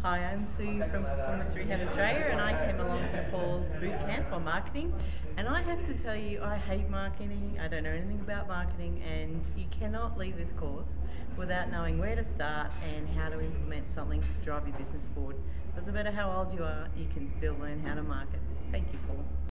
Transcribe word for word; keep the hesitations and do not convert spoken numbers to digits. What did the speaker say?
Hi, I'm Sue from Performance Rehab Australia, and I came along to Paul's bootcamp on marketing. And I have to tell you, I hate marketing. I don't know anything about marketing, and you cannot leave this course without knowing where to start and how to implement something to drive your business forward. Doesn't matter how old you are, you can still learn how to market. Thank you, Paul.